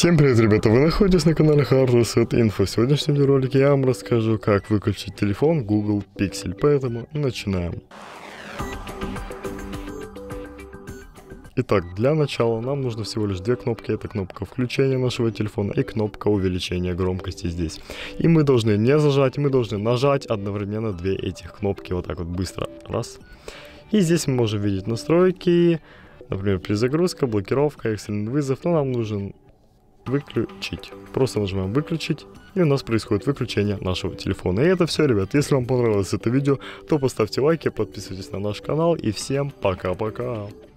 Всем привет, ребята! Вы находитесь на канале Hardware Info. В сегодняшнем ролике я вам расскажу, как выключить телефон Google Pixel, поэтому начинаем. Итак, для начала нам нужно всего лишь две кнопки. Это кнопка включения нашего телефона и кнопка увеличения громкости здесь. И мы должны не зажать, мы должны нажать одновременно две этих кнопки вот так вот быстро. Раз. И здесь мы можем видеть настройки, например, перезагрузка, блокировка, экстренный вызов, но нам нужен выключить. Просто нажимаем выключить, и у нас происходит выключение нашего телефона. И это все, ребят. Если вам понравилось это видео, то поставьте лайки, подписывайтесь на наш канал, и всем пока-пока.